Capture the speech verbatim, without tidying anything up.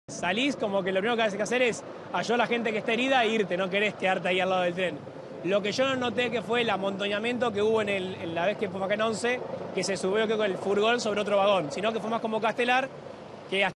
Salís como que lo primero que hay que hacer es ayudar a la gente que está herida e irte, no querés quedarte ahí al lado del tren. Lo que yo no noté que fue el amontonamiento que hubo en, el, en la vez que fuimos acá en once, que se subió creo, con el furgón sobre otro vagón, sino que fue más como Castelar, que